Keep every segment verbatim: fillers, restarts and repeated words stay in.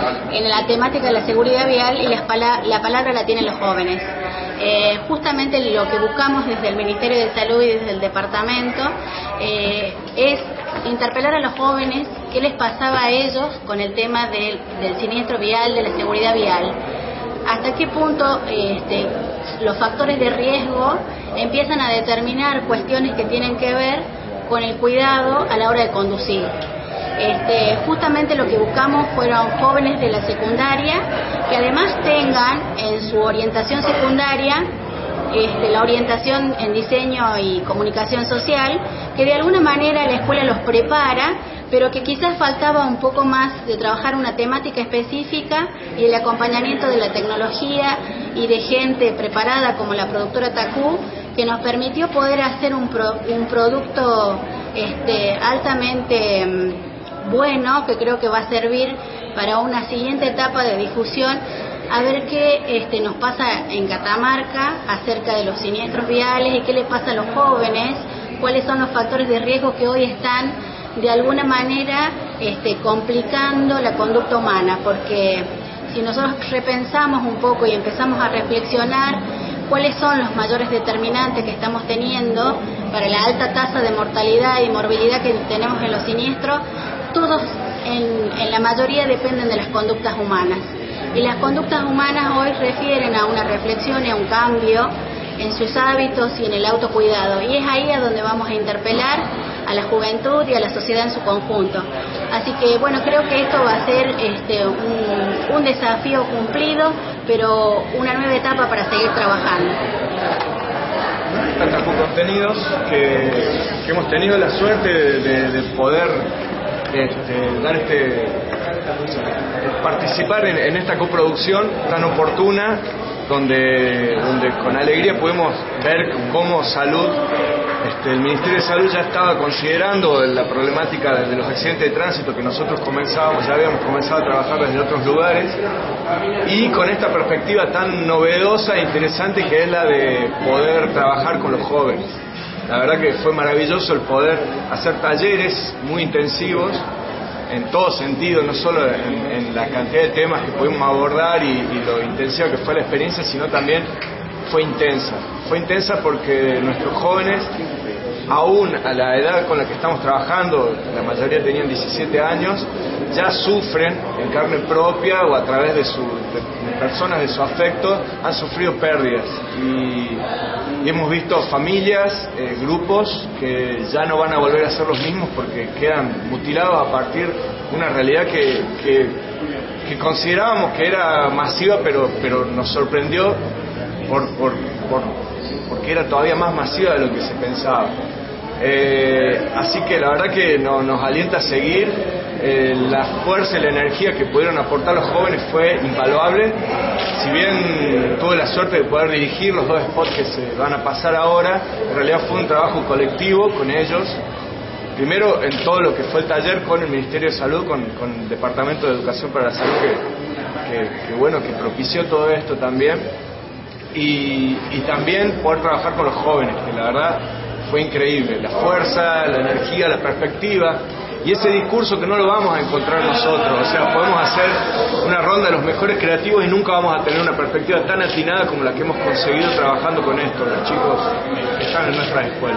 en la temática de la seguridad vial y la, la palabra la tienen los jóvenes. Eh, justamente lo que buscamos desde el Ministerio de Salud y desde el departamento eh, es interpelar a los jóvenes qué les pasaba a ellos con el tema del, del siniestro vial, de la seguridad vial. Hasta qué punto este, los factores de riesgo empiezan a determinar cuestiones que tienen que ver con el cuidado a la hora de conducir. Este, justamente lo que buscamos fueron jóvenes de la secundaria que además tengan en su orientación secundaria este, la orientación en diseño y comunicación social, que de alguna manera la escuela los prepara, pero que quizás faltaba un poco más de trabajar una temática específica y el acompañamiento de la tecnología y de gente preparada como la productora Tacú, que nos permitió poder hacer un, pro, un producto este, altamente bueno, que creo que va a servir para una siguiente etapa de difusión, a ver qué este, nos pasa en Catamarca acerca de los siniestros viales y qué le pasa a los jóvenes, cuáles son los factores de riesgo que hoy están de alguna manera este, complicando la conducta humana, porque si nosotros repensamos un poco y empezamos a reflexionar cuáles son los mayores determinantes que estamos teniendo para la alta tasa de mortalidad y morbilidad que tenemos en los siniestros, todos en, en la mayoría dependen de las conductas humanas. Y las conductas humanas hoy refieren a una reflexión y a un cambio en sus hábitos y en el autocuidado. Y es ahí a donde vamos a interpelar a la juventud y a la sociedad en su conjunto. Así que bueno, creo que esto va a ser este, un, un desafío cumplido, pero una nueva etapa para seguir trabajando. Tacú Contenidos, que, que hemos tenido la suerte de, de, de poder Este, dar este participar en, en esta coproducción tan oportuna, donde, donde con alegría podemos ver cómo salud, este, el Ministerio de Salud ya estaba considerando la problemática de, de los accidentes de tránsito que nosotros comenzábamos, ya habíamos comenzado a trabajar desde otros lugares, y con esta perspectiva tan novedosa e interesante que es la de poder trabajar con los jóvenes. La verdad que fue maravilloso el poder hacer talleres muy intensivos en todo sentido, no solo en, en la cantidad de temas que pudimos abordar y, y lo intensiva que fue la experiencia, sino también fue intensa. Fue intensa porque nuestros jóvenes, aún a la edad con la que estamos trabajando, la mayoría tenían diecisiete años, ya sufren en carne propia o a través de, su, de, de personas de su afecto, han sufrido pérdidas. Y, y hemos visto familias, eh, grupos que ya no van a volver a ser los mismos porque quedan mutilados a partir de una realidad que, que, que considerábamos que era masiva, pero, pero nos sorprendió por, por, por, porque era todavía más masiva de lo que se pensaba. Eh, así que la verdad que no, nos alienta a seguir. Eh, la fuerza y la energía que pudieron aportar los jóvenes fue invaluable. Si bien tuve la suerte de poder dirigir los dos spots que se van a pasar ahora, en realidad fue un trabajo colectivo con ellos. Primero en todo lo que fue el taller con el Ministerio de Salud, con, con el Departamento de Educación para la Salud, que, que, que bueno, que propició todo esto también. Y, y también poder trabajar con los jóvenes, que la verdad fue increíble. La fuerza, la energía, la perspectiva. Y ese discurso que no lo vamos a encontrar nosotros, o sea, podemos hacer una ronda de los mejores creativos y nunca vamos a tener una perspectiva tan atinada como la que hemos conseguido trabajando con esto, los chicos que están en nuestras escuelas.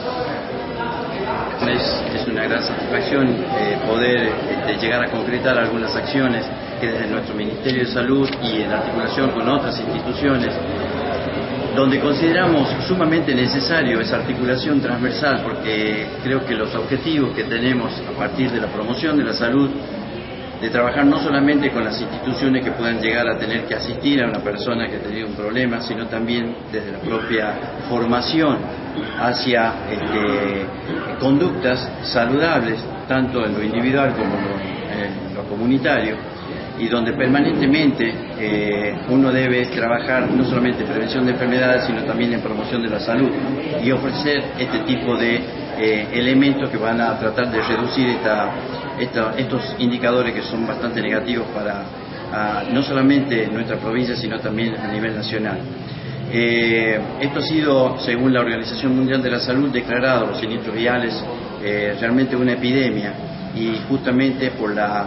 Es, es una gran satisfacción eh, poder este, llegar a concretar algunas acciones que desde nuestro Ministerio de Salud y en articulación con otras instituciones, donde consideramos sumamente necesario esa articulación transversal, porque creo que los objetivos que tenemos a partir de la promoción de la salud, de trabajar no solamente con las instituciones que puedan llegar a tener que asistir a una persona que ha tenido un problema, sino también desde la propia formación hacia este, conductas saludables, tanto en lo individual como en lo comunitario, y donde permanentemente eh, uno debe trabajar no solamente en prevención de enfermedades, sino también en promoción de la salud y ofrecer este tipo de eh, elementos que van a tratar de reducir esta, esta, estos indicadores que son bastante negativos para a, no solamente nuestra provincia, sino también a nivel nacional. Eh, esto ha sido, según la Organización Mundial de la Salud, declarado los siniestros viales eh, realmente una epidemia, y justamente por la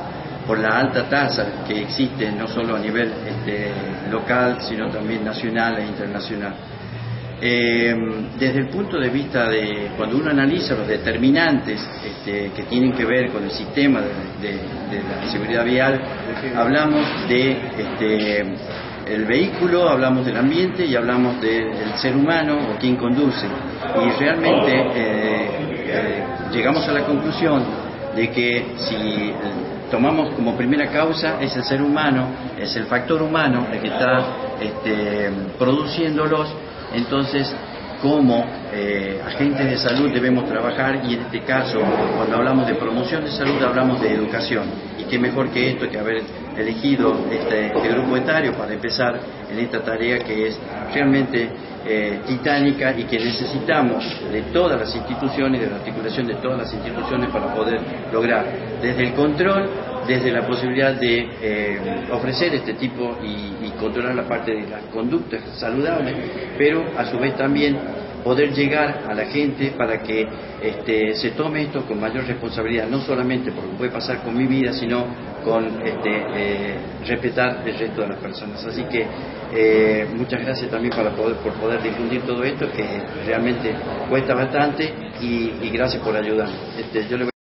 por la alta tasa que existe no solo a nivel este, local, sino también nacional e internacional. Eh, desde el punto de vista de cuando uno analiza los determinantes este, que tienen que ver con el sistema de, de, de la seguridad vial, hablamos de este, el vehículo, hablamos del ambiente y hablamos de, del ser humano o quien conduce, y realmente eh, eh, llegamos a la conclusión de que si tomamos como primera causa es el ser humano, es el factor humano el que está este, produciéndolos. Entonces, como eh, agentes de salud debemos trabajar, y en este caso, cuando hablamos de promoción de salud, hablamos de educación. Y qué mejor que esto, que haber elegido este, este grupo etario para empezar en esta tarea que es realmente eh, titánica y que necesitamos de todas las instituciones, de la articulación de todas las instituciones para poder lograr desde el control, desde la posibilidad de eh, ofrecer este tipo y, y controlar la parte de las conductas saludables, pero a su vez también poder llegar a la gente para que este, se tome esto con mayor responsabilidad, no solamente porque puede pasar con mi vida, sino con este, eh, respetar el resto de las personas. Así que eh, muchas gracias también para poder, por poder difundir todo esto, que realmente cuesta bastante, y, y gracias por ayudarnos. Este, yo le